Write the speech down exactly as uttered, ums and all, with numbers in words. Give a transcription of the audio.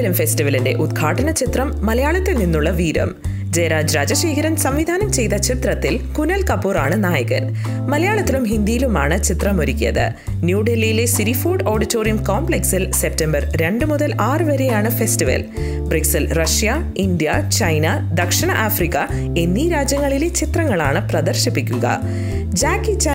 Film ഫെസ്റ്റിവലിന്റെ ഉദ്ഘാടന ചിത്രം മലയാളത്തിൽ നിന്നുള്ള വീരം. ജയരാജ് രാജശേഖരൻ സംവിധാനം ചെയ്ത ചിത്രത്തിൽ കുനൽ കപൂർ ആണ് നായകൻ. മലയാളത്തിലും ഹിന്ദിയിലുമാണ് ചിത്രമൊരുക്കിയത്. ന്യൂഡൽഹിയിലെ സിരിഫോർഡ് ഓഡിറ്റോറിയം കോംപ്ലക്സിൽ സെപ്റ്റംബർ രണ്ട് മുതൽ ആറ് വരെയാണ് ഫെസ്റ്റിവൽ. ബ്രിക്സിൽ റഷ്യ, ഇന്ത്യ, ചൈന, ദക്ഷിണ ആഫ്രിക്ക എന്നീ രാജ്യങ്ങളിലെ ചിത്രങ്ങളാണ് പ്രദർശിപ്പിക്കുക. ജാക്കി